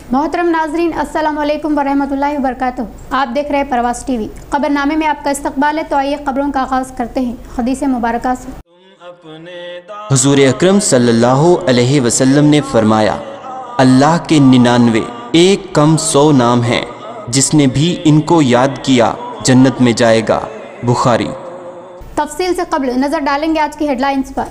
मोहतरम नाजरीन, अस्सलाम वालेकुम वरहमतुल्लाहि वबरकातुहू। आप देख रहे हैं प्रवास टीवी। खबरनामे में आपका इस्तकबाल है, तो आइए खबरों का आगाज़ करते हैं हदीस मुबारका से। हुजूर अकरम सल्लल्लाहु अलैहि वसल्लम ने फरमाया, अल्लाह के 99 एक कम 100 नाम हैं, जिसने भी इनको याद किया जन्नत में जाएगा। बुखारी। तफसील से कबल नज़र डालेंगे आज की हेडलाइंस पर।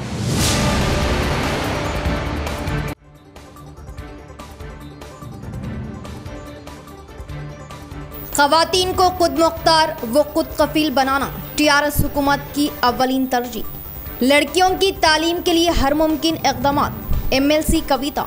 ख़वातीन को खुद मुख्तार व खुद कफील बनाना टीआरएस हुकूमत की अव्वलीन तरजीह। लड़कियों की तालीम के लिए हर मुमकिन इक़दामात। एमएलसी कविता।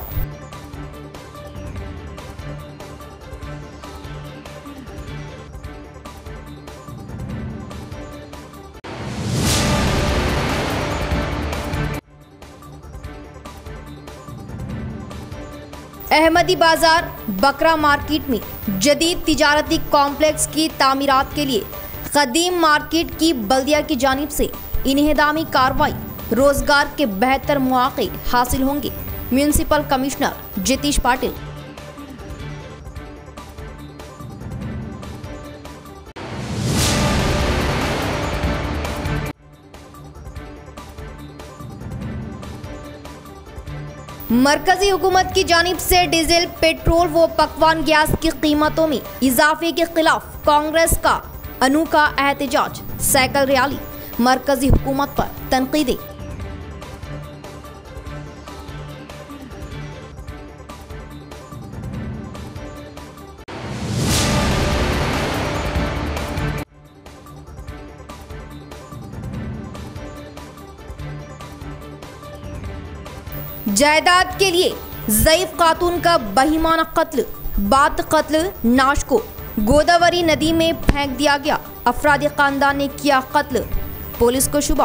अहमदी बाजार बकरा मार्केट में जदीद तिजारती कॉम्प्लेक्स की तामीरात के लिए कदीम मार्केट की बल्दिया की जानिब से इन्हेदामी कार्रवाई। रोजगार के बेहतर मौके हासिल होंगे। Municipal commissioner Jitesh Patil. मरकजी हुकूमत की जानिब से डीजल, पेट्रोल व पकवान गैस की कीमतों में इजाफे के खिलाफ कांग्रेस का अनूठा एहतजाज। Cycle rally. मरकजी हुकूमत पर तनकीदें। जायदाद के लिए ज़ईफ खातून का बहिमाना कत्ल। बात कत्ल नाश को गोदावरी नदी में फेंक दिया गया। अफराद खानदान ने किया कत्ल। पुलिस को शुबा।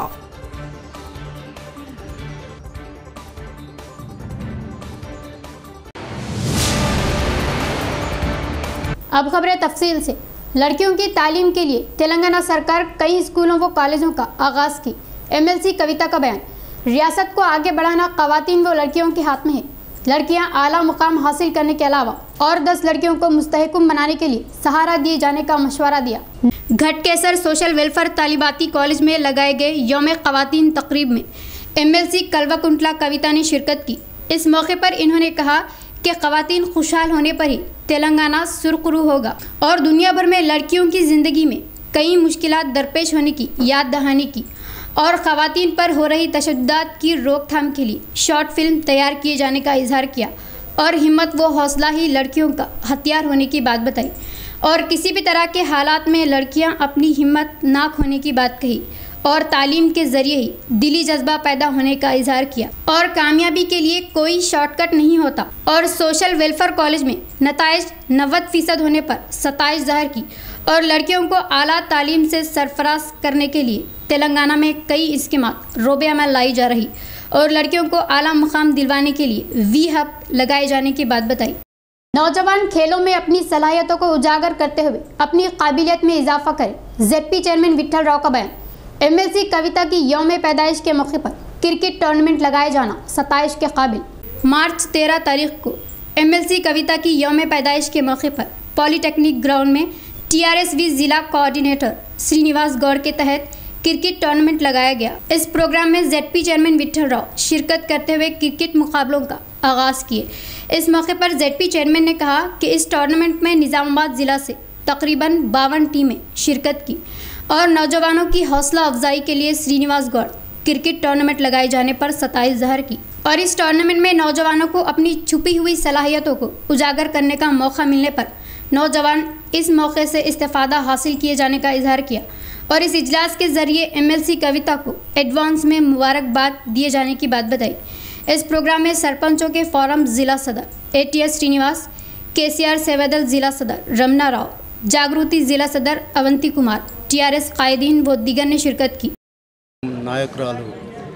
अब खबरें तफसील से। लड़कियों की तालीम के लिए तेलंगाना सरकार कई स्कूलों व कॉलेजों का आगाज़ की। एमएलसी कविता का बयान। रियासत को आगे बढ़ाना ख़वातीन व लड़कियों के हाथ में है। लड़कियां आला मुकाम हासिल करने के अलावा और 10 लड़कियों को मुस्तहकम बनाने के लिए सहारा दिए जाने का मशवरा दिया। घटकेसर सोशल वेलफेयर तालिबाती कॉलेज में लगाए गए यौम ख़वातीन तकरीब में एमएलसी कल्वाकुंटला कविता ने शिरकत की। इस मौके पर इन्होंने कहा कि ख़वातीन खुशहाल होने पर ही तेलंगाना सुरखरू होगा और दुनिया भर में लड़कियों की ज़िंदगी में कई मुश्किलात दरपेश होने की याद दहानी की और ख़वातीन पर हो रही तशद्दुदात की रोकथाम के लिए शॉर्ट फिल्म तैयार किए जाने का इजहार किया और हिम्मत व हौसला ही लड़कियों का हथियार होने की बात बताई और किसी भी तरह के हालात में लड़कियां अपनी हिम्मत ना खोने की बात कही और तालीम के ज़रिए ही दिली जज्बा पैदा होने का इजहार किया और कामयाबी के लिए कोई शॉर्टकट नहीं होता और सोशल वेलफेयर कॉलेज में नताइज 90% होने पर सताइश ज़ाहिर की और लड़कियों को आला तालीम से सरफराज करने के लिए तेलंगाना में कई स्कीमात रोबे अमल लाई जा रही और लड़कियों को आला मुकाम दिलवाने के लिए वी हब लगाए जाने की बात बताई। नौजवान खेलों में अपनी सलाहियतों को उजागर करते हुए अपनी काबिलियत में इजाफा करें। जेडपी चेयरमैन विट्ठल राव का बयान। एमएलसी कविता की यौम पैदाइश के मौके पर क्रिकेट टूर्नामेंट लगाए जाना 27 के काबिल। मार्च 13 तारीख को एमएलसी कविता की यौम पैदाइश के मौके पर पॉलीटेक्निक ग्राउंड में टीआरएसवी जिला कोऑर्डिनेटर श्रीनिवास गौड़ के तहत क्रिकेट टूर्नामेंट लगाया गया। इस प्रोग्राम में जेडपी चेयरमैन विट्ठल राव शिरकत करते हुए क्रिकेट मुकाबलों का आगाज़ किए। इस मौके पर जेडपी चेयरमैन ने कहा कि इस टूर्नामेंट में निज़ामाबाद ज़िला से तकरीबन 52 टीमें शिरकत की और नौजवानों की हौसला अफजाई के लिए श्रीनिवास गौड़ क्रिकेट टूर्नामेंट लगाए जाने पर सताइश ज़ाहिर की और इस टूर्नामेंट में नौजवानों को अपनी छुपी हुई सलाहियतों को उजागर करने का मौका मिलने पर नौजवान इस मौके से इस्तेफादा हासिल किए जाने का इजहार किया और इस इजलास के ज़रिए एमएलसी कविता को एडवांस में मुबारकबाद दिए जाने की बात बताई। इस प्रोग्राम में सरपंचों के फोरम ज़िला सदर एटीएस श्रीनिवास, केसीआर सेवादल ज़िला सदर रमना राव, जागृति ज़िला सदर अवंती कुमार, टीआरएस कायदीन व दीगर ने शिरकत की। नायकुरालु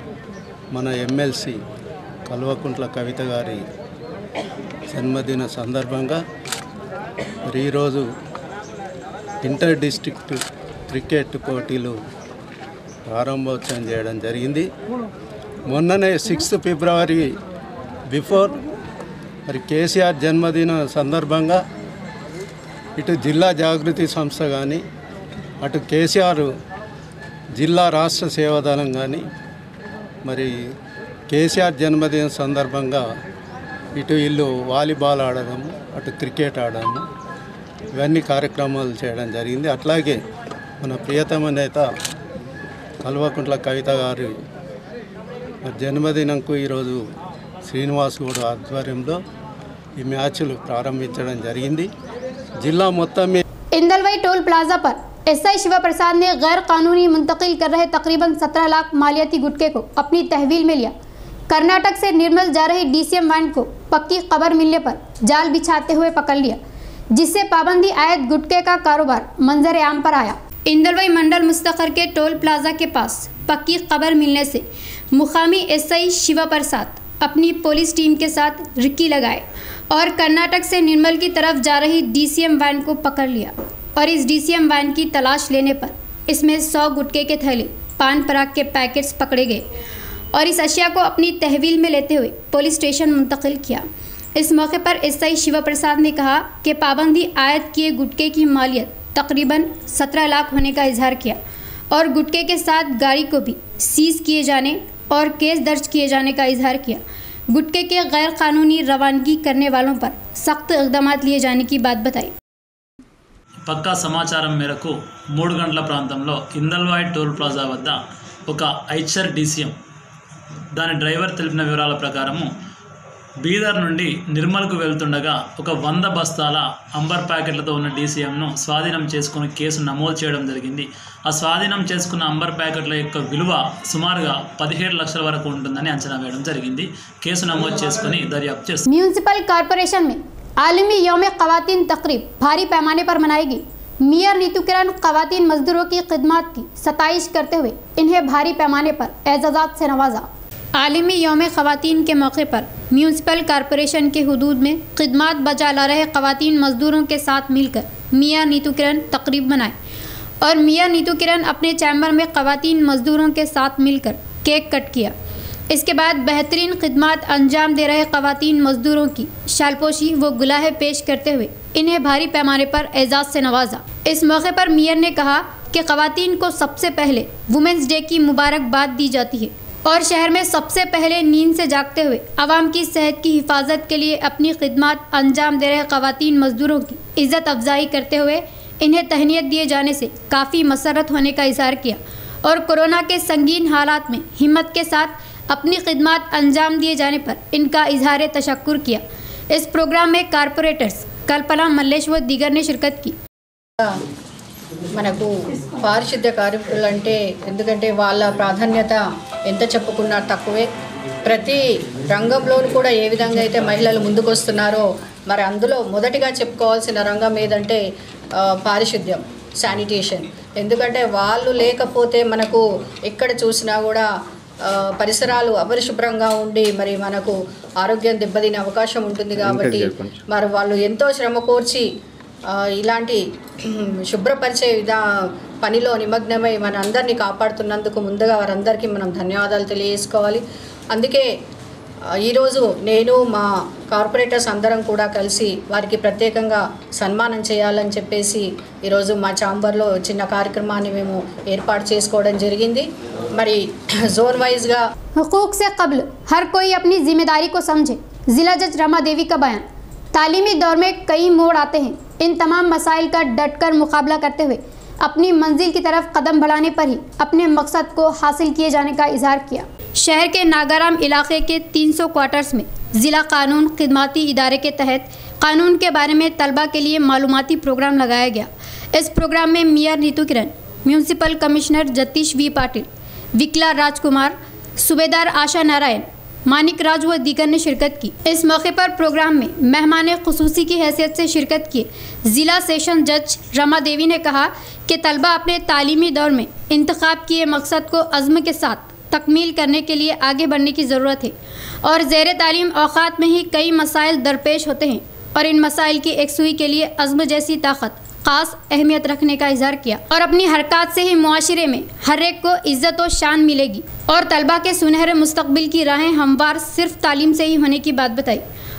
मन एमएलसी कल्वाकुंट्ला कविता गारी जन्मदिन संदर्भंगा మరి ఈరోజు ఇంటర్ డిస్ట్రిక్ట్ క్రికెట్ పోటీలు ప్రారంభోత్సవం చేయడం జరిగింది। మొన్ననే 6 ఫిబ్రవరి బిఫోర్ మరి కేసీఆర్ జన్మదిన సందర్భంగా ఇటు జిల్లా జాగృతి సంస్థ కానీ అటు కేసీఆర్ జిల్లా రాష్ట్ర సేవాదళం కానీ మరి కేసీఆర్ జన్మదిన సందర్భంగా ఇటు ఇల్లు వాలీబాల్ ఆడడము అటు క్రికెట్ ఆడడము ఇవన్నీ కార్యక్రమాలు చేయడం జరిగింది. అట్లాగే మన ప్రియతమ నేత కల్వకుంట్ల కవిత గారి జన్మదినంకు ఈరోజు శ్రీనివాస్ గౌడ్ ఆధ్వర్యంలో ఈ మ్యాచ్లు ప్రారంభించడం జరిగింది. जिला మొత్తం में इंदलवई टोल प्लाजा पर एसआई शिवा प्रसाद ने गैर कानूनी मुंतकिल कर रहे तकरीबन 17 लाख मालियाती गुटके को अपनी तहवील में लिया। कर्नाटक से निर्मल जा रही डीसीएम वैन को पक्की खबर मिलने पर जाल बिछाते हुए पकड़ लिया, जिससे पाबंदी आयत गुटके का कारोबार मंजर आम पर आया। इंदलवई मंडल मुस्तखर के टोल प्लाजा के पास पक्की खबर मिलने से मुकामी एसआई शिवा प्रसाद अपनी पुलिस टीम के साथ रिक्की लगाए और कर्नाटक से निर्मल की तरफ जा रही डीसीएम वैन को पकड़ लिया और इस डीसीएम वैन की तलाश लेने पर इसमें 100 गुटके के थैले, पान पराग के पैकेट्स पकड़े गए और इस अशिया को अपनी तहवील में लेते हुए पुलिस स्टेशन मुंतकिल किया। इस मौके पर एसआई शिवा प्रसाद ने कहा कि पाबंदी आयत किए गुटके की मालियत तकरीबन 17 लाख होने का इजहार किया और गुटके के साथ गाड़ी को भी सीज किए जाने और केस दर्ज किए जाने का इजहार किया। गुटके के गैर कानूनी रवानगी करने वालों पर सख्त इक़दाम लिए जाने की बात बताई। పక్కా సమాచారం మేరకు 3 గంటల ప్రాంతంలో ఇందల్వాయి టోల్ ప్లాజా వద్ద ఒక ఐచర్ డీసీఎం దాని డ్రైవర్ తెలిపిన వివరాల ప్రకారము బీదర్ నుండి నిర్మల్కు వెళ్తుండగా ఒక 100 బస్తాల అంబర్ ప్యాకెట్లతో ఉన్న డీసీఎంను స్వాధీనం చేసుకుని కేసు నమోదు చేయడం జరిగింది. ఆ స్వాధీనం చేసుకున్న అంబర్ ప్యాకెట్ల యొక్క విలువ సుమారుగా 17 లక్షల వరకు ఉంటుందని అంచనా వేయడం జరిగింది. కేసు నమోదు చేసుకుని దర్యాప్తు చేస్తారు. म्यूनिसिपल कॉरपोरेशन में आलमी यौम ख़वातीन तकरीब भारी पैमाने पर मनाएगी। मेयर नीतू किरण ख़वातीन मजदूरों की खिदमत की सताइश करते हुए इन्हें भारी पैमाने पर एजाज़ात से नवाजा। आलमी यौम ख़वातीन के मौके पर म्यूनिसिपल कॉरपोरेशन के हुदूद में खिदमत बजा ला रहे ख़वातीन मजदूरों के साथ मिलकर मियाँ नीतू किरण तकरीब मनाए और मियाँ नीतू किरण अपने चैम्बर में ख़वातीन मजदूरों के साथ मिलकर केक कट किया। इसके बाद बेहतरीन खिदमत अंजाम दे रहे ख़वातीन मजदूरों की शालपोशी व गुलाहे पेश करते हुए इन्हें भारी पैमाने पर एजाज़ से नवाजा। इस मौके पर मेयर ने कहा कि ख़वातीन को सबसे पहले वुमेंस डे की मुबारकबाद दी जाती है और शहर में सबसे पहले नींद से जागते हुए आवाम की सेहत की हिफाजत के लिए अपनी खिदमत अंजाम दे रहे ख़वातीन मजदूरों की इज़्ज़त अफजाई करते हुए इन्हें तहनीत दिए जाने से काफ़ी मसरत होने का इजहार किया और कोरोना के संगीन हालात में हिम्मत के साथ अपनी खिदमत अंजाम दिए जाने पर इनका इजहार तशक्कुर किया। इस प्रोग्राम में कारपोरेटर्स कल्पना मल्लेश व दीगर ने शिरकत की। మనకు పారిశుద్ధ్య కార్మికులు అంటే ఎందుకంటే వాళ్ళ ప్రాధాన్యత ఎంత చెప్పుకున్నా తక్కువే. ప్రతి రంగంలోనూ కూడా ఏ విధంగా అయితే మహిళలు ముందుకు వస్తున్నారో మరి అందులో మొదటిగా చెప్పుకోవాల్సిన రంగం ఏదంటే పారిశుద్ధ్యం, శానిటేషన్. ఎందుకంటే వాళ్ళు లేకపోతే మనకు ఎక్కడ చూసినా కూడా పరిసరాలు అపరిశుభ్రంగా ఉండి మరి మనకు ఆరోగ్యం దెబ్బతినే అవకాశం ఉంటుంది. కాబట్టి మరి వాళ్ళు ఎంతో శ్రమ కోర్చి ఇలాంటి శుభ్రపరిచే పనిలో నిమగ్నమై మన అందరినీ కాపాడుతున్నందుకు ముందుగా వారందరికీ మనం ధన్యవాదాలు తెలియజేసుకోవాలి. అందుకే ఈరోజు నేను మా కార్పొరేటర్స్ అందరం కూడా కలిసి వారికి ప్రత్యేకంగా సన్మానం చేయాలని చెప్పేసి ఈరోజు మా ఛాంబర్లో చిన్న కార్యక్రమాన్ని మేము ఏర్పాటు చేసుకోవడం జరిగింది. మరి जोन वाइज का हुकूक से कब्ल हर कोई अपनी जिम्मेदारी को समझे। जिला जज रमा देवी का बयान। तालीमी दौर में कई मोड़ आते हैं, इन तमाम मसाइल का डटकर मुकाबला करते हुए अपनी मंजिल की तरफ कदम बढ़ाने पर ही अपने मकसद को हासिल किए जाने का इजहार किया। शहर के नागाराम इलाके के 300 क्वार्टर्स में ज़िला कानून खिदमती इदारे के तहत कानून के बारे में तलबा के लिए मालूमाती प्रोग्राम लगाया गया। इस प्रोग्राम में mayor Neetu Kiran, municipal commissioner Jitesh V Patil, Vikala Rajkumar, सूबेदार आशा नारायण, मानिक राज व दीगर ने शिरकत की। इस मौके पर प्रोग्राम में मेहमान खुसूसी की हैसियत से शिरकत किए ज़िला सेशन जज रमा देवी ने कहा कि तलबा अपने तालीमी दौर में इंतखाब किए मकसद को अज़्म के साथ तकमील करने के लिए आगे बढ़ने की ज़रूरत है और ज़ेर तालीम औक़ात में ही कई मसाइल दरपेश होते हैं और इन मसाइल की एकसुई के लिए अज़्म जैसी ताकत ख़ास अहमियत रखने का इजहार किया और अपनी हरकत से ही मुआशरे में हर एक को इज़्ज़त व शान मिलेगी और तलबा के सुनहरे मुस्तकबिल की राहें हमवार सिर्फ तालीम से ही होने की बात बताई।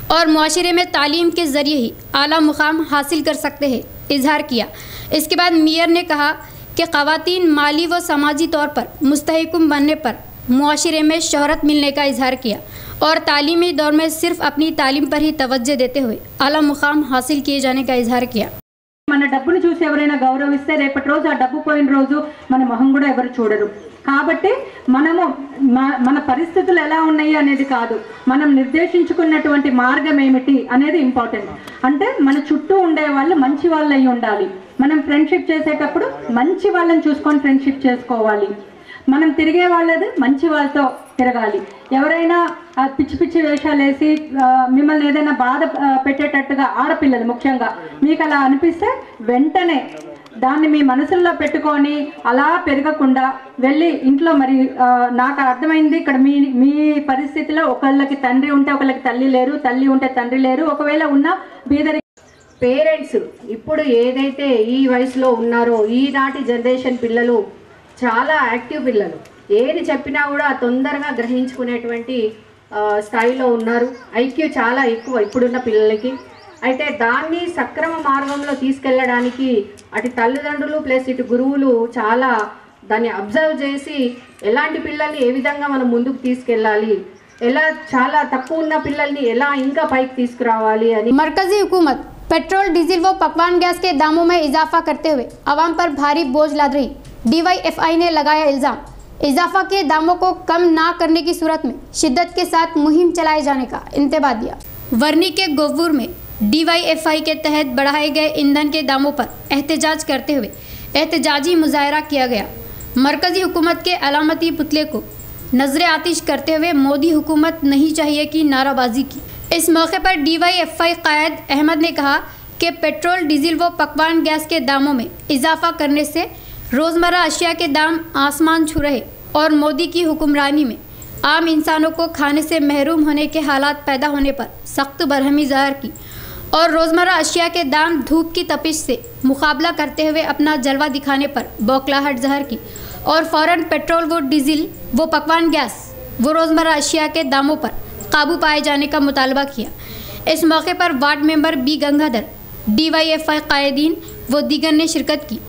और मुआशरे में तालीम के ज़रिए ही आला मुकाम हासिल कर सकते हैं इजहार किया। इसके बाद मेयर ने कहा कि ख़वातीन माली व समाजी तौर पर मुस्तहकम बनने पर मुआशरे में शोहरत मिलने का इजहार किया और तालीमी दौर में सिर्फ अपनी तालीम पर ही तवज्जो देते हुए आला मुकाम हासिल किए जाने का इजहार किया। మన డబ్బును చూసి ఎవరైనా గౌరవిస్తే రేపటి రోజు ఆ డబ్బు పోయిన రోజు మన మొహం కూడా ఎవరు చూడరు। కాబట్టి మనము మన పరిస్థితులు ఎలా ఉన్నాయి అనేది కాదు, మనం నిర్దేశించుకున్నటువంటి మార్గం ఏమిటి అనేది ఇంపార్టెంట్। అంటే మన చుట్టూ ఉండే వాళ్ళు మంచి వాళ్ళు అయి ఉండాలి। మనం ఫ్రెండ్షిప్ చేసేటప్పుడు మంచి వాళ్ళని చూసుకొని ఫ్రెండ్షిప్ చేసుకోవాలి। మనం తిరిగే వాళ్ళది మంచి వాళ్ళతో తిరగాలి। ఎవరైనా పిచ్చి పిచ్చి వేషాలు వేసి మిమ్మల్ని ఏదైనా బాధ పెట్టేటట్టుగా ఆడపిల్లలు ముఖ్యంగా మీకు అలా అనిపిస్తే వెంటనే దాన్ని మీ మనసుల్లో పెట్టుకొని అలా పెరగకుండా వెళ్ళి ఇంట్లో మరి నాకు అర్థమైంది ఇక్కడ మీ పరిస్థితిలో ఒకళ్ళకి తండ్రి ఉంటే ఒకళ్ళకి తల్లి లేరు, తల్లి ఉంటే తండ్రి లేరు, ఒకవేళ ఉన్న బీదరి పేరెంట్స్ ఇప్పుడు ఏదైతే ఈ వయసులో ఉన్నారో ఈనాటి జనరేషన్ పిల్లలు చాలా యాక్టివ్ పిల్లలు, ఏది చెప్పినా కూడా తొందరగా గ్రహించుకునేటువంటి స్థాయిలో ఉన్నారు। ఐక్యూ చాలా ఎక్కువ ఇప్పుడున్న పిల్లలకి। అయితే దాన్ని సక్రమ మార్గంలో తీసుకెళ్ళడానికి అటు తల్లిదండ్రులు ప్లస్ ఇటు గురువులు చాలా దాన్ని అబ్జర్వ్ చేసి ఎలాంటి పిల్లల్ని ఏ విధంగా మనం ముందుకు తీసుకెళ్ళాలి, ఎలా చాలా తక్కువ ఉన్న పిల్లల్ని ఎలా ఇంకా పైకి తీసుకురావాలి అని। मरकजी हुकूमत पेट्रोल डीजल व पकवान गैस के दामों में इजाफा करते हुए आवाम पर भारी बोझ लाद रही DYFI ने लगाया इल्ज़ाम। इजाफा के दामों को कम ना करने की सूरत में शिद्दत के साथ मुहिम चलाए जाने का इंतबाह दिया। वर्नी के गोवूर में DYFI के तहत बढ़ाए गए ईंधन के दामों पर एहतजाज करते हुए एहतजाजी मुजाहरा किया गया। मरकजी हुकूमत के अलामती पुतले को नजर आतिश करते हुए मोदी हुकूमत नहीं चाहिए की नाराबाजी की। इस मौके पर DYFI कायद अहमद ने कहा कि पेट्रोल डीजल व पकवान गैस के दामों में इजाफा करने से रोज़मर्रा अशिया के दाम आसमान छू रहे और मोदी की हुक्मरानी में आम इंसानों को खाने से महरूम होने के हालात पैदा होने पर सख्त बरहमी ज़ाहिर की और रोज़मर्रा अशिया के दाम धूप की तपिश से मुकाबला करते हुए अपना जलवा दिखाने पर बौखलाहट ज़ाहिर की और फ़ौरन पेट्रोल व डीजल व पकवान गैस व रोज़मर्रा अशिया के दामों पर काबू पाए जाने का मुतालबा किया। इस मौके पर ward member B Gangadhar, DYFI कायदीन व दीगर ने शिरकत की।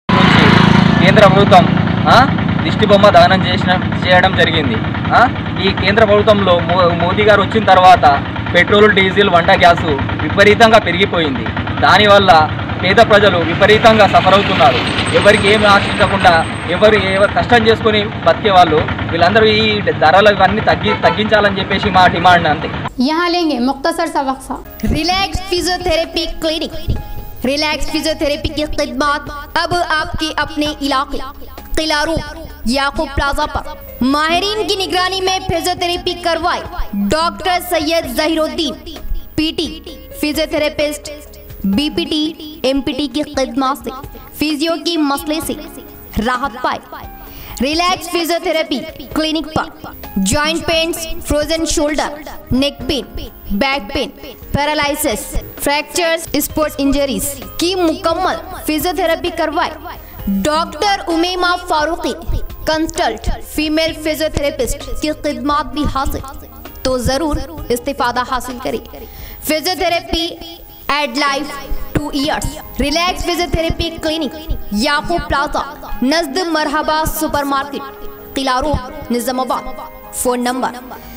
కేంద్ర ప్రభుత్వం దిష్టి బొమ్మ దహనం చేయడం జరిగింది। ఈ కేంద్ర ప్రభుత్వంలో మోదీ గారు వచ్చిన తర్వాత పెట్రోల్ డీజిల్ వంట గ్యాసు విపరీతంగా పెరిగిపోయింది। దానివల్ల పేద ప్రజలు విపరీతంగా సఫర్ అవుతున్నారు। ఎవరికి ఏమి ఆశించకుండా ఎవరు కష్టం చేసుకొని బతికే వాళ్ళు వీళ్ళందరూ ఈ ధరలు ఇవన్నీ తగ్గించాలని చెప్పేసి మా డిమాండ్ అంతే। यहाँ लेंगे मुख्तसर सा वक्फा। Relax physiotherapy clinic. Relax physiotherapy की खिदमत अब आपके अपने इलाके किला रोड याकूब प्लाजा पर माहिरीन की निगरानी में फिजियोथेरेपी करवाए doctor Syed Zaheeruddin PT physiotherapist BPT MPT की खिदमत से फिजियो की मसले से राहत पाए। रिलैक्स फिजियोथेरेपी क्लिनिक पर joint pains, frozen shoulder, neck pain, back pain, paralysis, fractures, sports injuries की मुकम्मल फिजियोथेरेपी करवाए। Doctor Umema Farooqui consult female physiotherapist की खिदमत भी हासिल, तो जरूर इस्तिफादा हासिल करें। Physiotherapy add life 2 years। Relax physiotherapy clinic Yakub plaza नजद मरहबा supermarket Qila road Nizamabad. Phone number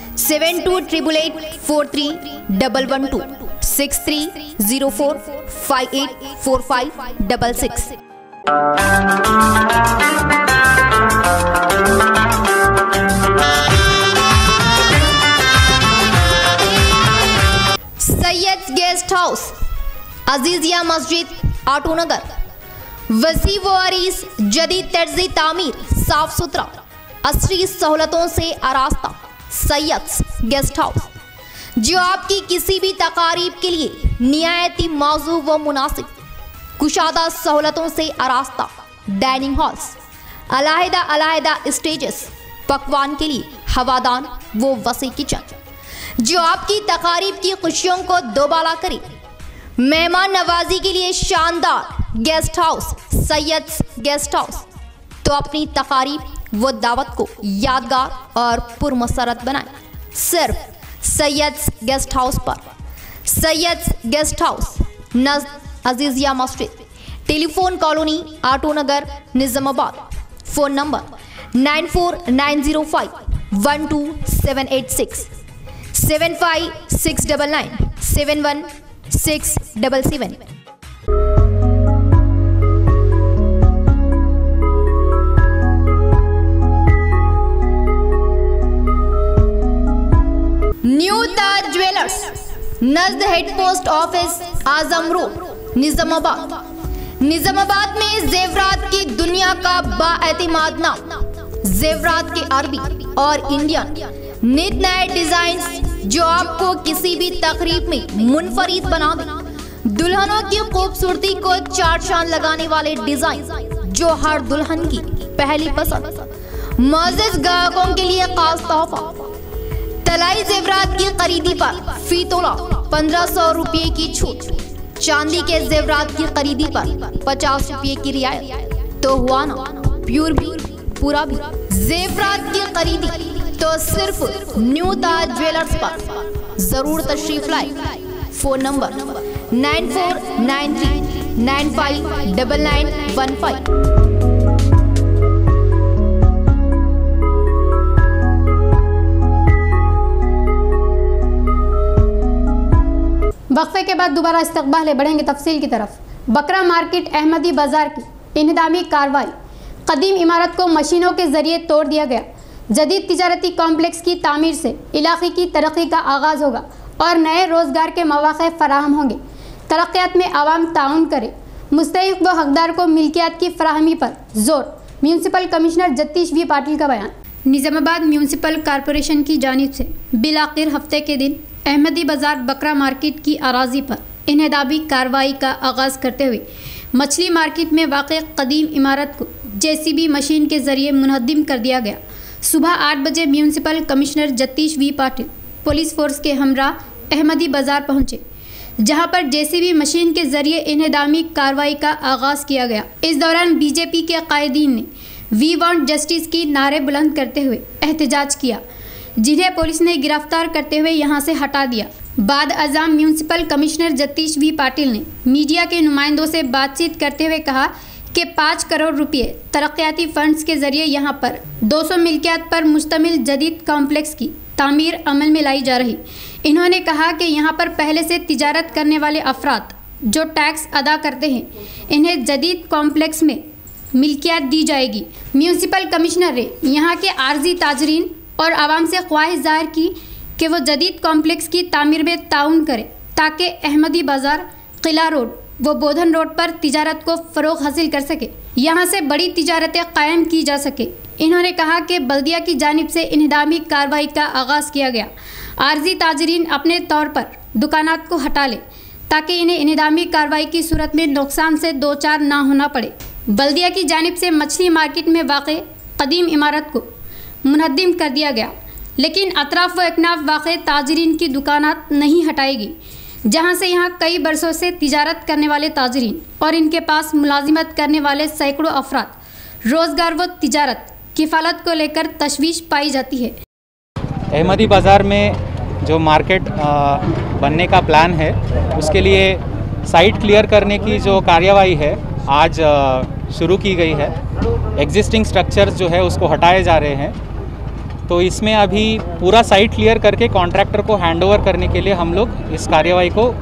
7288843112 6304584566। Syed guest house Azizia मस्जिद आटो नगर वसी व अरीस जदीद तर्जी तामीर साफ सुथरा असरी सहूलतों से आरास्ता सैयद गेस्ट हाउस जो आपकी किसी भी तकारीब के लिए निहायती मौजू व मुनासिब कुशादा सहूलतों से आरास्ता डाइनिंग हॉल्स अलहदा स्टेजेस पकवान के लिए हवादान वो वसी किचन जो आपकी तकारीब की खुशियों को दोबाला करे। मेहमान नवाजी के लिए शानदार guest house Syed guest house, तो अपनी तकारीब व दावत को यादगार और पुरमसरत बनाएं सिर्फ सैयद गेस्ट हाउस पर। सैयद गेस्ट हाउस नज़द अजीजिया मस्जिद, telephone colony auto Nagar Nizamabad. Phone number 9490512786 75699 71677। New Taj jewellers नज़द head post office Azam road Nizamabad. Nizamabad में जेवरात की दुनिया का बाएतिमाद नाम, जेवरात के अरबी और इंडियन नित नए डिजाइन जो आपको किसी भी तकरीब में मुनफरिद बना दे। दुल्हनों की खूबसूरती को चार चांद लगाने वाले डिजाइन जो हर दुल्हन की पहली पसंद। मुअज़्ज़िज़ ग्राहकों के लिए खास तोहफा, तलाई जेवरात की खरीदी पर फी तोला 1500 रुपये की छूट। चांदी के जेवरात की खरीदी पर 50 रुपये की रियायत। तो हुआ ना प्योर भी पूरा भी। जेवरात की खरीदी तो सिर्फ न्यू ताज ज्वेलर्स पर जरूर तशरीफ लाए। Phone number 9493959915। वक्फे के बाद दोबारा इस्तकबाल है, बढ़ेंगे तफसील की तरफ। बकरा मार्केट अहमदी बाजार की इन्हदामी कार्रवाई, कदीम इमारत को मशीनों के जरिए तोड़ दिया गया। जदीद तिजारती कॉम्प्लेक्स की तामीर से इलाके की तरक्की का आगाज़ होगा और नए रोज़गार के मौक़े फराहम होंगे। तरक्यात में आवाम ताउन करे, मुस्तहिक़ व हकदार को मिल्कियात की फराहमी पर जोर। Municipal commissioner Jitesh V Patil का बयान। निज़ामाबाद म्यूनसिपल कॉरपोरेशन की जानिब से बिलाखिर हफ्ते के दिन अहमदी बाज़ार बकरा मार्केट की अराजी पर इन्हदामी कार्रवाई का आगाज़ करते हुए मछली मार्केट में वाक़ कदीम इमारत को JCB मशीन के ज़रिए मुनहद्दिम कर दिया गया। सुबह 8 बजे municipal commissioner Jitesh V Patil police force के हमरा अहमदी बाज़ार पहुँचे, जहां पर JCB मशीन के ज़रिए इन्हदामी कार्रवाई का आगाज़ किया गया। इस दौरान BJP के कायदीन ने वी वांट जस्टिस की नारे बुलंद करते हुए एहतजाज किया, जिन्हें पुलिस ने गिरफ्तार करते हुए यहां से हटा दिया। बाद अज़ाम municipal commissioner Jitesh V Patil ने मीडिया के नुमाइंदों से बातचीत करते हुए कहा कि 5 करोड़ रुपये तरक्याती फंड्स के जरिए यहां पर 200 मिल्कियात पर मुश्तमिल जदीद कॉम्प्लेक्स की तामीर अमल में लाई जा रही। इन्होंने कहा कि यहां पर पहले से तिजारत करने वाले अफराद जो टैक्स अदा करते हैं, इन्हें जदीद कॉम्प्लेक्स में मिल्कियात दी जाएगी। म्यूनसिपल कमिश्नर ने यहाँ के आर्जी ताजरीन और आवाम से ख्वाहिश जाहिर की कि वो जदीद कॉम्प्लेक्स की तामीर में ताउन करें ताकि अहमदी बाज़ार, किला रोड व बोधन रोड पर तिजारत को फ़रोग़ हासिल कर सके, यहाँ से बड़ी तिजारतें कायम की जा सके। इन्होंने कहा कि बल्दिया की जानिब से इन्हदामी कार्रवाई का आगाज़ किया गया। आर्जी ताजरीन अपने तौर पर दुकानात को हटा लें ताकि इन्हें इन्हदामी कार्रवाई की सूरत में नुकसान से दो चार ना होना पड़े। बल्दिया की जानिब से मछली मार्केट में वाक़ कदीम इमारत को मुनहद्दिम कर दिया गया, लेकिन अतराफ़ व अकनाफ वाक़ ताजरीन की दुकानात नहीं हटाएगी, जहां से यहां कई बरसों से तिजारत करने वाले ताजरीन और इनके पास मुलाजिमत करने वाले सैकड़ों अफराद रोज़गार व तिजारत किफ़ालत को लेकर तशवीश पाई जाती है। अहमदी बाज़ार में जो मार्केट बनने का प्लान है, उसके लिए साइट क्लियर करने की जो कार्यवाही है आज शुरू की गई है। एग्जिस्टिंग स्ट्रक्चर्स जो है उसको हटाए जा रहे हैं, तो इसमें अभी पूरा साइट क्लियर करके कॉन्ट्रैक्टर को हैंडओवर करने के लिए हम लोग इस कार्यवाही को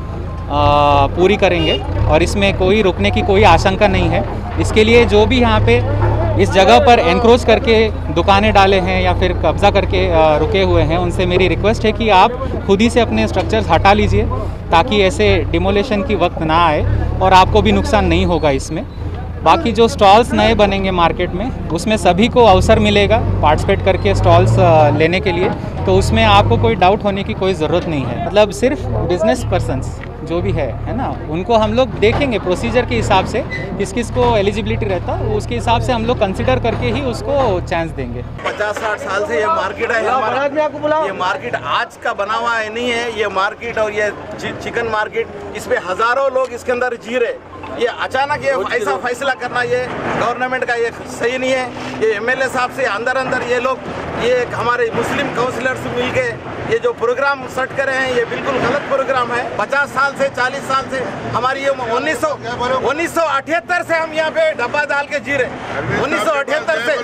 पूरी करेंगे और इसमें कोई रुकने की कोई आशंका नहीं है। इसके लिए जो भी यहाँ पे इस जगह पर एनक्रोच करके दुकानें डाले हैं या फिर कब्ज़ा करके रुके हुए हैं, उनसे मेरी रिक्वेस्ट है कि आप खुद ही से अपने स्ट्रक्चर्स हटा लीजिए ताकि ऐसे डिमोलेशन की वक्त ना आए और आपको भी नुकसान नहीं होगा इसमें। बाकी जो स्टॉल्स नए बनेंगे मार्केट में, उसमें सभी को अवसर मिलेगा पार्टिसिपेट करके स्टॉल्स लेने के लिए, तो उसमें आपको कोई डाउट होने की कोई ज़रूरत नहीं है। मतलब सिर्फ बिजनेस पर्सन्स जो भी है ना, उनको हम लोग देखेंगे प्रोसीजर के हिसाब से किस किस को एलिजिबिलिटी रहता है, उसके हिसाब से हम लोग कंसिडर करके ही उसको चांस देंगे। 50-60 साल से ये मार्केट है हमारा। ये मार्केट आज का बना हुआ है नहीं है। ये मार्केट और ये चिकन मार्केट इस पे हजारों लोग इसके अंदर जी रहे। ये अचानक ये ऐसा फैसला करना ये गवर्नमेंट का ये सही नहीं है। ये एमएलए साहब से अंदर अंदर ये लोग ये हमारे मुस्लिम काउंसिलर्स मिल के ये जो प्रोग्राम सेट कर रहे हैं ये बिल्कुल गलत प्रोग्राम है। 50 साल से 40 साल से हमारी ये 1978 से हम यहाँ पे डब्बा डाल के जी रहे। 1978 से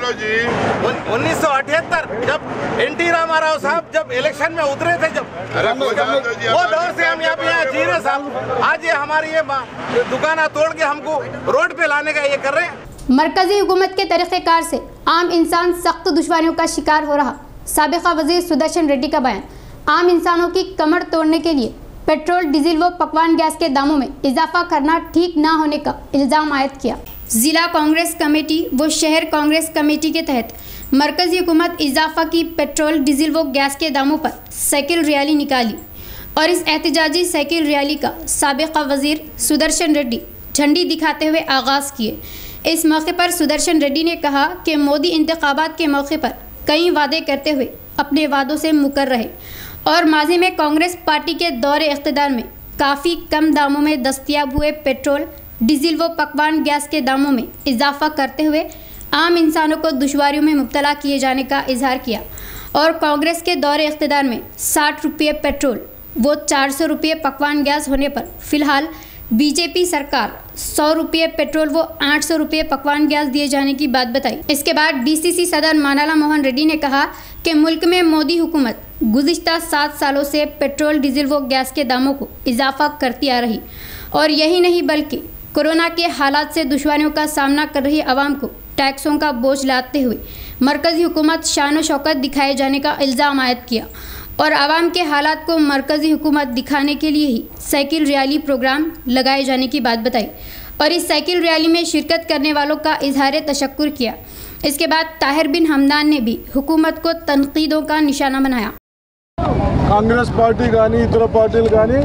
1978 जब NT रामाराव साहब जब इलेक्शन में उतरे थे वो दौर से हम यहाँ पे जी रहे साहब। आज ये हमारी ये दुकान तोड़ के हमको रोड पे लाने का ये कर रहे हैं। मरकजी हुकूमत के तरीक़ेकार से आम इंसान सख्त दुश्वारियों का शिकार हो रहा। साबिक़ा वज़ीर सुदर्शन रेड्डी का बयान। आम इंसानों की कमर तोड़ने के लिए पेट्रोल, डीजल व पकवान गैस के दामों में इजाफा करना ठीक ना होने का इल्ज़ाम आयद किया। ज़िला कांग्रेस कमेटी व शहर कांग्रेस कमेटी के तहत मरकजी हुकूमत इजाफा की पेट्रोल, डीजल व गैस के दामों पर साइकिल रैली निकाली और इस एहतजाजी साइकिल रैली का साबिक़ा वज़ीर सुदर्शन रेड्डी झंडी दिखाते हुए आगाज़ किए। इस मौके पर सुदर्शन रेड्डी ने कहा कि मोदी इंतखाबात के मौके पर कई वादे करते हुए अपने वादों से मुकर रहे और माजी में कांग्रेस पार्टी के दौरे इख्तिदार में काफ़ी कम दामों में दस्तयाब हुए पेट्रोल, डीजल व पकवान गैस के दामों में इजाफा करते हुए आम इंसानों को दुश्वारियों में मुब्तला किए जाने का इजहार किया और कांग्रेस के दौरे इख्तिदार में 60 रुपये पेट्रोल व 400 रुपये पकवान गैस होने पर फ़िलहाल बीजेपी सरकार 100 रुपये पेट्रोल व 800 रुपये पकवान गैस दिए जाने की बात बताई। इसके बाद डीसीसी सदर मानाला मोहन रेड्डी ने कहा कि मुल्क में मोदी हुकूमत गुज़िश्ता 7 सालों से पेट्रोल, डीजल व गैस के दामों को इजाफा करती आ रही और यही नहीं बल्कि कोरोना के हालात से दुश्वारियों का सामना कर रही आवाम को टैक्सों का बोझ लादते हुए मरकज़ी हुकूमत शान व शौकत दिखाए जाने का इल्ज़ाम आयद किया और आवाम के हालात को मरकज़ी हुकूमत दिखाने के लिए ही साइकिल रैली प्रोग्राम लगाए जाने की बात बताई और इस साइकिल रैली में शिरकत करने वालों का इजहार तशक्कुर किया। इसके बाद ताहिर बिन हमदान ने भी हुकूमत को तनकीदों का निशाना बनाया। कांग्रेस पार्टी కానీ ఇతర పార్టీలు కానీ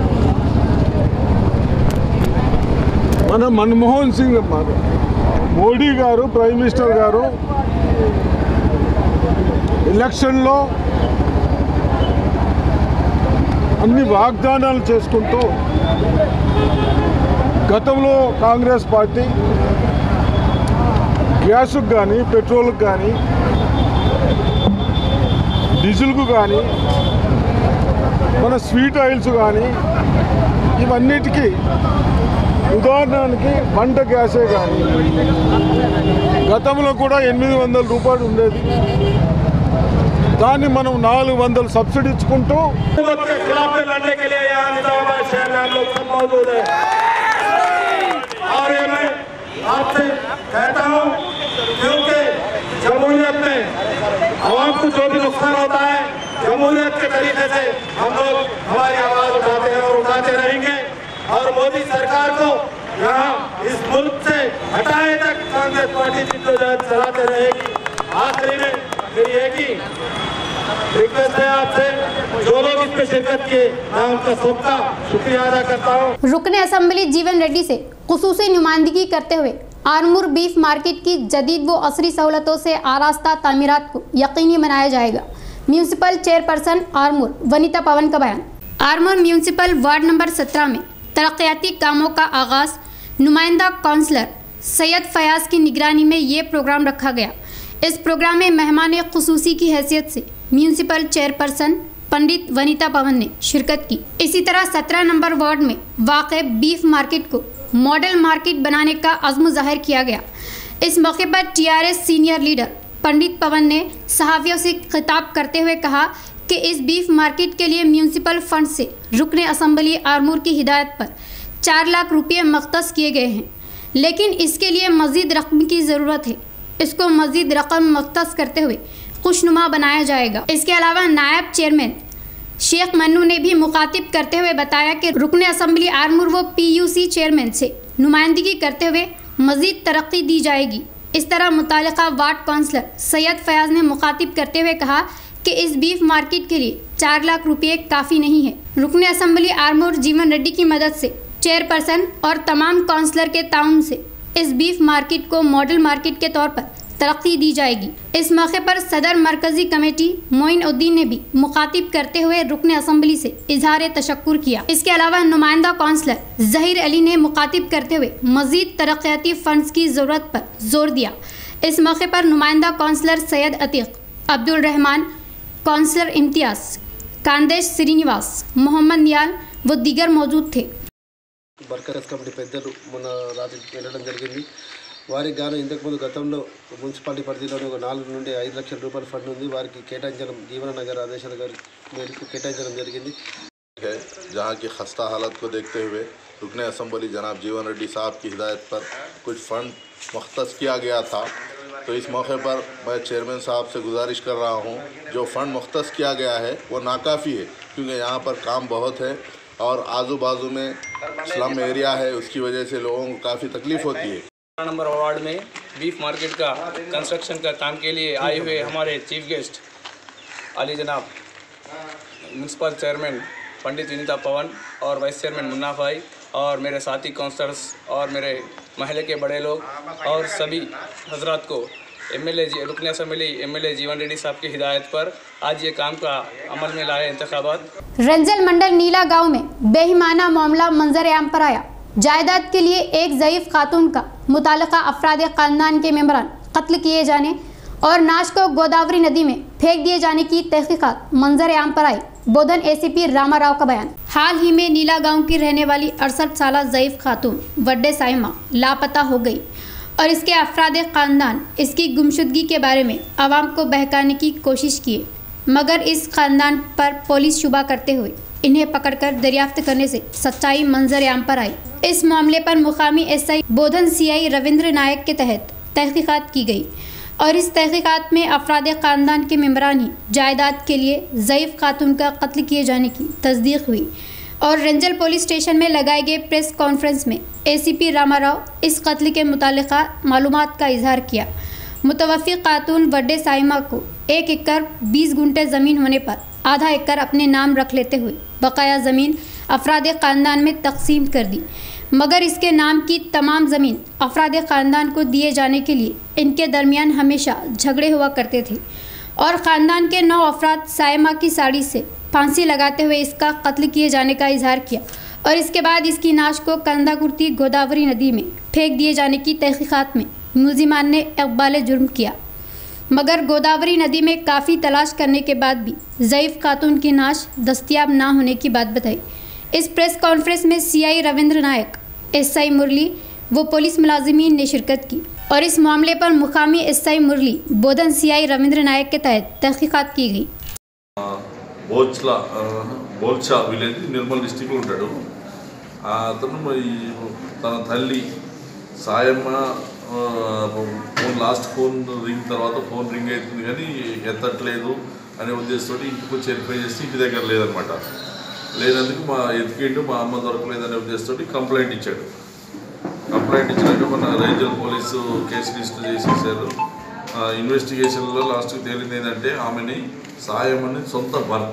మన మన్మోహన్ సింగ్ మోడీ గారు ప్రైమ్ మినిస్టర్ గారు ఎలక్షన్లో అన్ని వాగ్దానాలు చేసుకుంటూ గతంలో కాంగ్రెస్ పార్టీ గ్యాస్కు కానీ పెట్రోల్కు కానీ డీజిల్కు కానీ మన స్వీట్ ఆయిల్స్ కానీ ఇవన్నిటికీ ఉదాహరణకి వంట గ్యాసే కానీ గతంలో కూడా 800 రూపాయలు ఉండేది దాన్ని మనం 400 సబ్సిడీ ఇచ్చుకుంటూ आपसे कहता हूँ क्योंकि जमहूरियत में आवाम को जो भी नुकसान होता है जमहूरियत के तरीके से हम लोग हमारी आवाज उठाते हैं और उठाते रहेंगे और मोदी सरकार को यहाँ इस मुल्क से हटाए तक कांग्रेस पार्टी जिद्दोजहद चलाते रहेगी। आखिरी में मेरी एक ही रिक्वेस्ट है आपसे, जो लोग इसमें शिरकत किए मैं उनका सबका शुक्रिया अदा करता हूँ। रुकने असेंबली जीवन रेड्डी से खुसूसी नुमाइंदगी करते हुए आरमूर बीफ मार्केट की जदीद व असरी सहूलतों से आरास्ता तामीरात को यकीनी बनाया जाएगा। म्यूनसिपल चेयरपर्सन आरमूर वनीता पवन का बयान। आरमूर म्यूनसिपल वार्ड नंबर 17 में तरक्याती कामों का आगाज़ नुमाइंदा काउंसलर सैयद फयाज की निगरानी में ये प्रोग्राम रखा गया। इस प्रोग्राम में मेहमान खुसूसी की हैसियत से म्यूनसिपल चेयरपर्सन पंडित वनीता पवन ने शिरकत की। इसी तरह 17 नंबर वार्ड में वाक़े बीफ मार्केट को मॉडल मार्केट बनाने का अज़्म ज़ाहिर किया गया। इस मौके पर TRS senior leader Pandit Pawan ने सहाफ़ियों से खिताब करते हुए कहा कि इस बीफ मार्केट के लिए म्यूनसिपल फंड से रुकने असेंबली आरमूर की हिदायत पर 4 लाख रुपये मख्तस किए गए हैं, लेकिन इसके लिए मज़ीद रकम की ज़रूरत है। इसको मज़ीद रकम मख्तस करते हुए खुशनुमा बनाया जाएगा। इसके अलावा नायब चेयरमैन शेख मन्नू ने भी मुखातिब करते हुए बताया कि रुकने असेंबली आरमूर व PUC चेयरमैन से नुमाइंदगी करते हुए मज़ीद तरक्की दी जाएगी। इस तरह मुतालिका वार्ड काउंसलर सैयद फयाज ने मुखातिब करते हुए कहा कि इस बीफ मार्केट के लिए 4 लाख रुपये काफ़ी नहीं है। रुकने असेंबली आरमूर जीवन रेड्डी की मदद से चेयरपर्सन और तमाम काउंसलर के ताउन से इस बीफ मार्केट को मॉडल मार्केट के तौर पर तरक्की दी जाएगी। इस मौके पर सदर मरकजी कमेटी मोइनुद्दीन ने भी मुखातिब करते हुए रुकन असम्बली से इजहार तशक्कुर किया। इसके अलावा नुमाइंदा काउंसलर जहीर अली ने मुखातिब करते हुए मजीद तरक्याती फंड्स की ज़रूरत पर जोर दिया। इस मौके पर नुमाइंदा काउंसलर सैयद अतीक, अब्दुल रहमान, काउंसलर इम्तियाज, कांदेश श्रीनिवास, मोहम्मद नियाल व दीगर मौजूद थे। బర్కరస్ కమిటీ పెద్దలు మొన్న రాత్రి వెళ్ళడం జరిగింది। వారికి గాను ఇంతకుముందు గతంలో మున్సిపాలిటీ పరిధిలోనే ఒక 4 నుండి 5 లక్షల రూపాయల ఫండ్ ఉంది, వారికి కేటాయించడం జీవన నగర్ ఆదేశాల మేరకు కేటాయించడం జరిగింది। जहाँ की खस्ता हालत को देखते हुए रुकने असम्बली जनाब जीवन रेड्डी साहब की हिदायत पर कुछ फ़ंड मुख्तस किया गया था। तो इस मौके पर मैं चेयरमैन साहब से गुजारिश कर रहा हूँ, जो फ़ंड मुख्तस किया गया है वो नाकाफ़ी है, क्योंकि यहाँ पर काम बहुत है और आजू बाजू में स्लम एरिया है, उसकी वजह से लोगों को काफ़ी तकलीफ़ होती है। नंबर वार्ड में बीफ मार्केट का कंस्ट्रक्शन का काम के लिए आए हुए हमारे चीफ गेस्ट अली जनाब, म्यूनसिपल चेयरमैन पंडित विनीता पवन और वाइस चेयरमैन मुन्ना भाई और मेरे साथी काउंसलर्स और मेरे महल्ले के बड़े लोग और सभी हजरात को रुकन असम्बली एमएलए जीवन रेड्डी साहब की हिदायत पर आज ये काम का अमल में लाए इंतखाबात। रंजल मंडल नीला गांव में बेईमाना मामला मंजर आम पर आया। जायदाद के लिए एक ज़ईफ खातून का मुताल्लिका अफराद खानदान के मेंबरान कत्ल किए जाने और नाश को गोदावरी नदी में फेंक दिए जाने की तहकीकात मंजर आम पर आई। बोधन एसीपी रामाराव का बयान। हाल ही में नीला गांव की रहने वाली 68 साल ज़ईफ खातून वड्डे साइमा लापता हो गई और इसके अफराद ख़ानदान इसकी गुमशुदगी के बारे में आवाम को बहकाने की कोशिश किए, मगर इस ख़ानदान पर पुलिस शुबा करते हुए इन्हें पकड़कर दरियाफ्त करने से सच्चाई मंजर आम पर आई। इस मामले पर मुकामी एसआई बोधन सीआई रविंद्र नायक के तहत तहकीकात की गई और इस तहकीकात में अफराद ख़ानदान के मेंबरान ही जायदाद के लिए ज़ईफ खातून का कत्ल किए जाने की तस्दीक हुई और रंजल पुलिस स्टेशन में लगाए गए प्रेस कॉन्फ्रेंस में एसीपी रामाराव इस कत्ल के मुतालिका मालूमात का इजहार किया। मुतवफ़ी खातून वड्डे साइमा को 1 एकड़ 20 गुंठे ज़मीन होने पर आधा एकड़ अपने नाम रख लेते हुए बकाया ज़मीन अफराद ख़ानदान में तकसीम कर दी, मगर इसके नाम की तमाम ज़मीन अफराद ख़ानदान को दिए जाने के लिए इनके दरमियान हमेशा झगड़े हुआ करते थे और ख़ानदान के 9 अफराद साइमा की साड़ी से फांसी लगाते हुए इसका कत्ल किए जाने का इजहार किया और इसके बाद इसकी नाश को कंदाकुर्ती गोदावरी नदी में फेंक दिए जाने की तहकीकात में मुलजिमान ने इक़बाल जुर्म किया, मगर गोदावरी नदी में काफ़ी तलाश करने के बाद भी ज़ईफ खातून की नाश दस्तयाब ना होने की बात बताई। इस प्रेस कॉन्फ्रेंस में सीआई रविंद्र नायक, एसआई मुरली व पुलिस मुलाजिमीन ने शिरकत की और इस मामले पर मुकामी एसआई मुरली बोधन सीआई रविंद्र नायक के तहत तहकीकात की गई। బోల్చా విలేజ్ నిర్మల్ డిస్టిక్లో ఉంటాడు। అతను తన తల్లి Sayamma phone last phone ring తర్వాత ఫోన్ రింగ్ అవుతుంది కానీ ఎత్తట్లేదు అనే ఉద్దేశంతో ఇంటికి వచ్చి వెరిఫై చేసి ఇంటి దగ్గర లేదనమాట। లేనందుకు ఎతికిండు మా అమ్మ దొరకలేదనే ఉద్దేశంతో కంప్లైంట్ ఇచ్చాడు। కంప్లైంట్ ఇచ్చినాక మన రేంజల్ పోలీసు కేసు రిజిస్టర్ చేసేసారు। ఇన్వెస్టిగేషన్లో లాస్ట్కి తేలింది ఏంటంటే ఆమెని సాయమని సొంత భర్త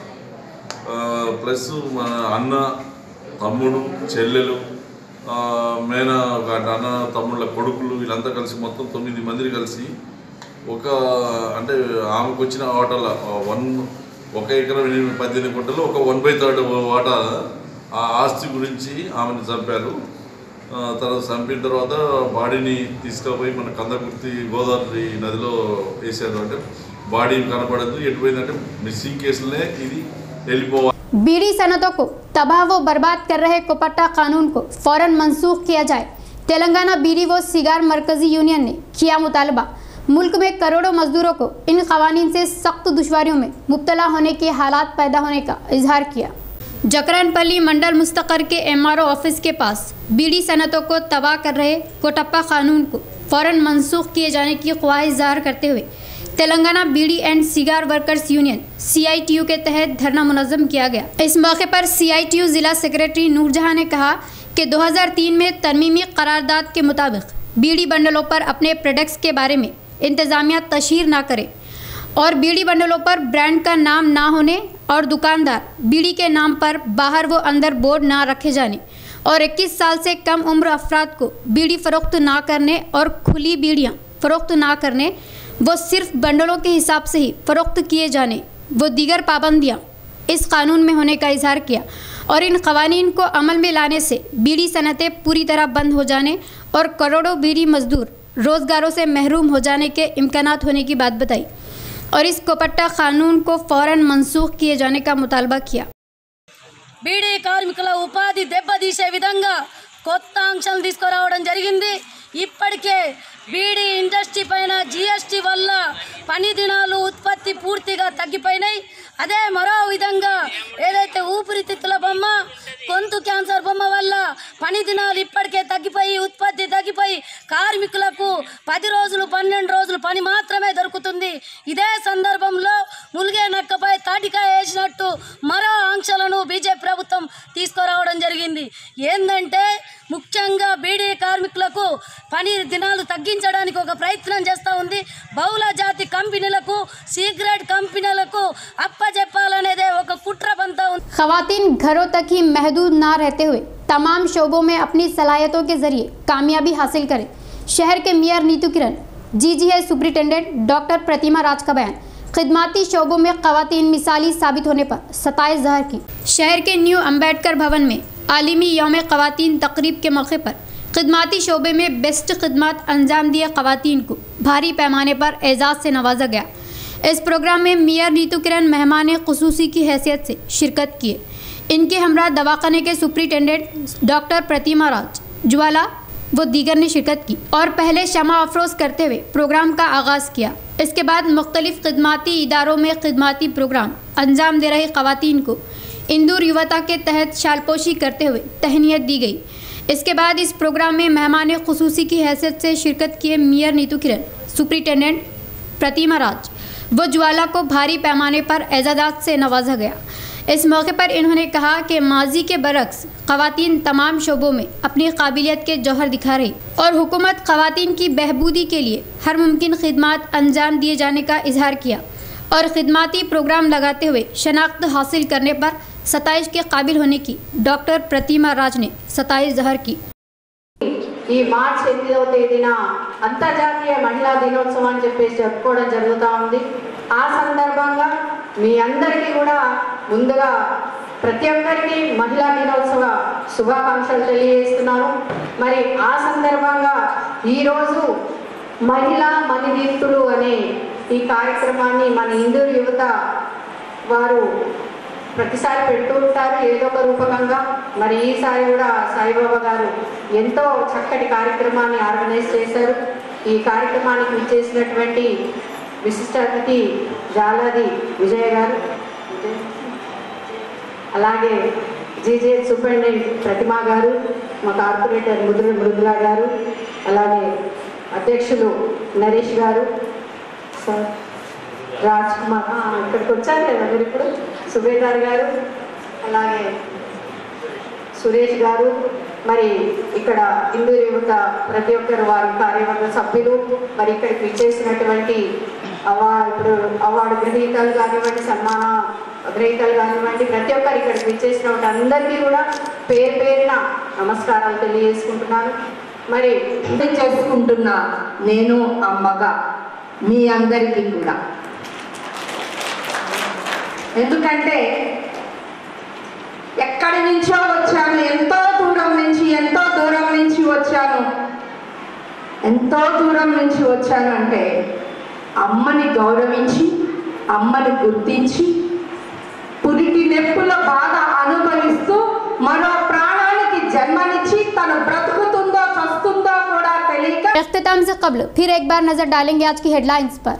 ప్లస్ మన అన్న తమ్ముడు చెల్లెలు మేన అన్న తమ్ముళ్ళ కొడుకులు వీళ్ళంతా కలిసి మొత్తం 9 మంది కలిసి ఒక అంటే ఆమెకు వచ్చిన వాటాల 1 ఎకరం 18 గుంటలు ఒక 1/3 వాటా ఆ ఆస్తి గురించి ఆమెను చంపారు। తర్వాత చంపిన తర్వాత బాడీని తీసుకుపోయి మన కందకుర్తి గోదావరి నదిలో వేసారు। అంటే బాడీ కనపడదు, ఎటుపోయిందంటే మిస్సింగ్ కేసులనే ఇది వెళ్ళిపోవాలి। बीड़ी सनतों को तबाह व बर्बाद कर रहे कोपट्टा कानून को फौरन मंसूख किया जाए। तेलंगाना बीड़ी व सिगार मरकजी यूनियन ने किया मुतालबा। मुल्क में करोड़ों मजदूरों को इन कवानीन से सख्त दुश्वारियों में मुब्तला होने के हालात पैदा होने का इजहार किया। जकरानपल्ली मंडल मुस्तकर के एमआरओ ऑफिस के पास बीड़ी सनतों को तबाह कर रहे कोटप्पा कानून को फौरन मंसूख किए जाने की ख्वाहिश ज़ाहिर करते हुए Telangana beedi and cigar workers union CITU के तहत धरना मुनज़्ज़म किया गया। इस मौके पर CITU ज़िला सेक्रेटरी नूरजहां ने कहा कि 2003 में तरमीमी करारदाद के मुताबिक बीड़ी बंडलों पर अपने प्रोडक्ट्स के बारे में इंतज़ामिया तशहीर ना करे और बीड़ी बंडलों पर ब्रांड का नाम ना होने और दुकानदार बीड़ी के नाम पर बाहर व अंदर बोर्ड ना रखे जाने और 21 साल से कम उम्र अफराद को बीड़ी फ़रोख्त ना करने और खुली बीड़ियाँ फ़रोख्त ना करने, वो सिर्फ बंडलों के हिसाब से ही फ़रोख्त किए जाने वो दीगर पाबंदियाँ इस कानून में होने का इजहार किया और इन कवानीन को अमल में लाने से बीड़ी सनतें पूरी तरह बंद हो जाने और करोड़ों बीड़ी मजदूर रोज़गारों से महरूम हो जाने के इम्कानात होने की बात बताई और इस कोपट्टा कानून को फ़ौरन मनसूख किए जाने का मुतालबा किया। బీడీ కార్మికుల ఉపాధి దెబ్బతీసే విధంగా కొత్త ఆంక్షలు తీసుకురావడం జరిగింది. ఇప్పటికే బీడీ ఇండస్ట్రీ పైన జీఎస్టీ వల్ల పని దినాలు ఉత్పత్తి పూర్తిగా తగ్గిపోయినాయి. అదే మరో విధంగా ఏదైతే ఊపిరితిత్తుల బొమ్మ, గొంతు క్యాన్సర్ బొమ్మ వల్ల పని దినాలు ఇప్పటికే తగ్గిపోయి ఉత్పత్తి తగ్గిపోయి కార్మికులకు 10 రోజులు 12 రోజులు పని మాత్రమే దొరుకుతుంది. ఇదే సందర్భంలో ములిగే నక్కపై తాటికాయ వేసినట్టు మరో ఆంక్షలను బీజేపీ ప్రభుత్వం తీసుకురావడం జరిగింది. ఏంటంటే ముఖ్యంగా బీడీ కార్మికులకు పని దినాలు తగ్గించడానికి ఒక ప్రయత్నం చేస్తూ ఉంది. బహుళ జాతి కంపెనీలకు, సిగరెట్ కంపెనీలకు అప్పచెప్పాలనేదే ఒక కుట్ర పంతా ఉంది. ख़वातीन घरों तक ही महदूद ना रहते हुए तमाम शोबों में अपनी सलाहियतों के ज़रिए कामयाबी हासिल करें। शहर के mayor Neetu Kiran, GGH superintendent doctor Pratima Raj का बयान। खिदमाती शोबों में ख़वातीन मिसाली साबित होने पर सताइश ज़हर की। शहर के न्यू अम्बेडकर भवन में आलिमी यौम ख़वातीन तकरीब के मौके पर खिदमाती शोबे में बेस्ट खिदमत अंजाम दिए ख़वातीन को भारी पैमाने पर एजाज़ से नवाजा गया। इस प्रोग्राम में मेयर नीतू किरण मेहमान ख़ुसूसी की हैसियत से शिरकत किए। इनके हमरा दवाखाने के सुपरिटेंडेंट डॉक्टर प्रतिमा राज ज्वाला वो दीगर ने शिरकत की और पहले शमा अफरोज़ करते हुए प्रोग्राम का आगाज़ किया। इसके बाद मुख्तलिफ खिदमाती इदारों में खिदमाती प्रोग्राम अंजाम दे रही ख़वातीन को इंदूर युवता के तहत शालपोशी करते हुए तहनीत दी गई। इसके बाद इस प्रोग्राम में मेहमान ख़ुसूसी की हैसियत से शिरकत किए मेयर नीतू किरण, सुपरिटेंडेंट प्रतिमा राज वो ज्वाला को भारी पैमाने पर एजाज़ात से नवाजा गया। इस मौके पर इन्होंने कहा कि माजी के बरक्स ख़वातीन तमाम शोबों में अपनी काबिलियत के जौहर दिखा रही और हुकूमत ख़वातीन की बहबूदी के लिए हर मुमकिन खिदमात अंजाम दिए जाने का इजहार किया और ख़िदमाती प्रोग्राम लगाते हुए शनाख्त हासिल करने पर 27 के काबिल होने की डॉक्टर प्रतिमा राज ने 27 ज़हर की। ఈ మార్చి 8వ తేదీన అంతర్జాతీయ మహిళా దినోత్సవం అని చెప్పేసి జరుపుకోవడం జరుగుతూ ఉంది. ఆ సందర్భంగా మీ అందరికీ కూడా ముందుగా ప్రతి ఒక్కరికి మహిళా దినోత్సవ శుభాకాంక్షలు తెలియజేస్తున్నాను. మరి ఆ సందర్భంగా ఈరోజు మహిళా మణిదీప్తులు అనే ఈ కార్యక్రమాన్ని మన ఇందూరు యువత వారు ప్రతిసారి పెడుతూ ఉంటారు ఏదో ఒక రూపకంగా. మరి ఈసారి కూడా సాయిబాబా గారు ఎంతో చక్కటి కార్యక్రమాన్ని ఆర్గనైజ్ చేశారు. ఈ కార్యక్రమానికి ఇచ్చేసినటువంటి విశిష్ట అతిథి జాలాది విజయ్ గారు, అలాగే జీజీహెచ్ సూపరింటెండెంట్ ప్రతిమా గారు, మా కార్పొరేటర్ మృదులా గారు, అలాగే అధ్యక్షులు నరేష్ గారు, సార్ రాజ్ కుమార్ ఇక్కడికి వచ్చారు కదా మీరు ఇప్పుడు, సుబేదార్ గారు, అలాగే సురేష్ గారు, మరి ఇక్కడ ఇందూరు యువత ప్రతి ఒక్కరు వారి కార్యవర్గ సభ్యులు, మరి ఇక్కడికి విచ్చేసినటువంటి అవార్డు గ్రహీతలు కానివ్వండి, సన్మాన గ్రహీతలు కానివ్వండి, ప్రతి ఒక్కరు ఇక్కడికి విచ్చేసినటువంటి అందరికీ కూడా పేరు పేరున నమస్కారాలు తెలియజేసుకుంటున్నాను. మరి చేసుకుంటున్నా నేను అమ్మగా మీ అందరికీ కూడా, ఎందుకంటే ఎక్కడి నుంచో వచ్చాను, ఎంతో దూరం నుంచి వచ్చాను. ఎంతో దూరం నుంచి వచ్చాను అంటే అమ్మని గౌరవించి, అమ్మని గుర్తించి, పురిటి నెప్పుల బాధ అనుభవిస్తూ మరో ప్రాణానికి జన్మనిచ్చి తను బ్రతుకుతుందో చస్తుందో కూడా తెలియక। इख्तिताम से कबल फिर एक बार नजर डालेंगे आज की हेडलाइंस पर।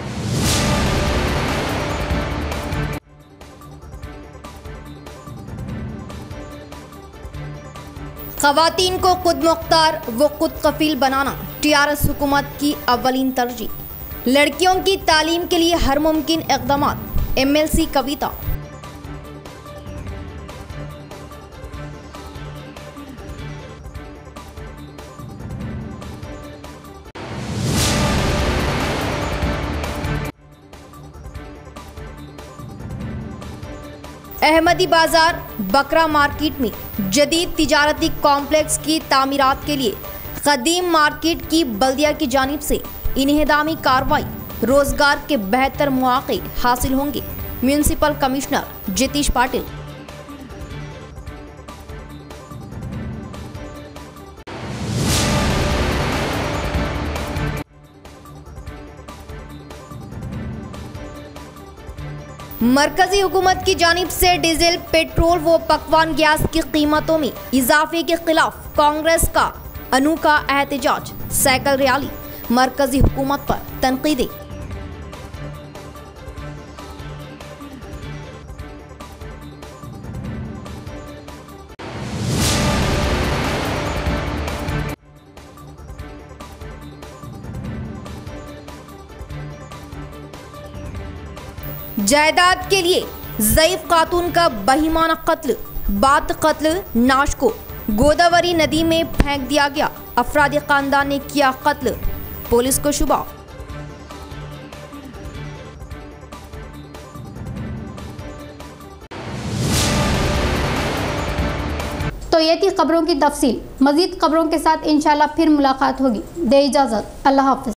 ख़वातीन को खुद मुख्तार व खुद कफील बनाना टीआरएस हुकूमत की अव्वलीन तरजीह। लड़कियों की तालीम के लिए हर मुमकिन इक़दामात, एमएलसी कविता। अहमदी बाजार बकरा मार्केट में जदीद तिजारती कॉम्प्लेक्स की तामीरात के लिए कदीम मार्केट की बल्दिया की जानिब से इन्हेदामी कार्रवाई, रोजगार के बेहतर मौके हासिल होंगे। Municipal commissioner Jitesh Patil. मरकजी हुकूमत की जानिब से डीजल, पेट्रोल व पकवान गैस की कीमतों में इजाफे के खिलाफ कांग्रेस का अनूठा एहतजाज, साइकिल रैली, मरकजी हुकूमत पर तनकीदें। जायदाद के लिए ज़ईफ खातून का बहिमाना कत्ल, बात कत्ल नाश को गोदावरी नदी में फेंक दिया गया। अफरादी खानदान ने किया कत्ल, पुलिस को शुबा। तो ये थी खबरों की तफसील। मजीद खबरों के साथ इंशाल्लाह फिर मुलाकात होगी। दे इजाज़त, अल्लाह हाफ़िज़।